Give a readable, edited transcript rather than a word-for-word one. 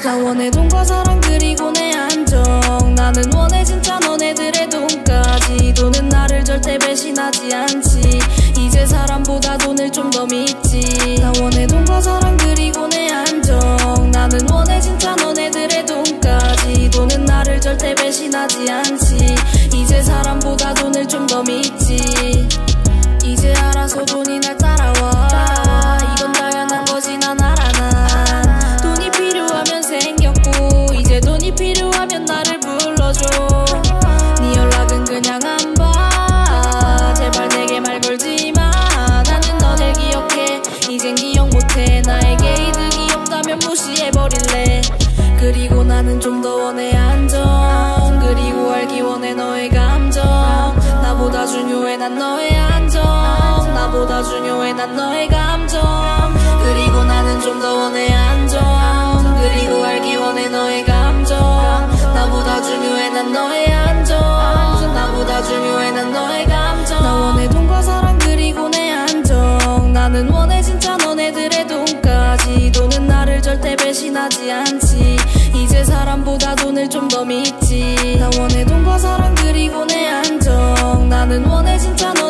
나 원해 돈과 사랑 그리고 내 안정. 나는 원해 진짜 너네들의 돈까지. 돈은 나를 절대 배신하지 않지. 이제 사람보다 돈을 좀 더 믿지. 나 원해 돈과 사랑 그리고 내 안정. 나는 원해 진짜 너네들의 돈까지. 돈은 나를 절대 배신하지 않지. 이제 사람보다 돈을 좀 더 믿지. 이제 알아서 돈이 날 따라와. 이건 당연한 거지 난 알아. 난 돈이 필요하면 생겼고 이제 돈이 필요하면 나를 불러줘. 네 연락은 그냥 안 봐. 제발 내게 말 걸지마. 나는 너를 기억해. 이젠 기억 못해. 나에게 이득이 없다면 무시해버릴래. 그리고 나는 좀 더 원해 안정. 그리고 알기 원해 너의 감정. 나보다 중요해 난 너의 안정. 나보다 중요해 난 너의 감정. 그리고 나는 좀 더 원해 안정. 그리고 알기 원해 너의 감정. 나보다 중요해 난 너의 안정. 나보다 중요해 난 너의 감정. 나 원해 돈과 사랑 그리고 내 안정. 나는 원해 진짜 너네들의 돈까지. 돈은 나를 절대 배신하지 않지. 이제 사람보다 돈을 좀 더 믿지. 나 원해 돈과 사랑 그리고 내 안정. 나는 원해 진짜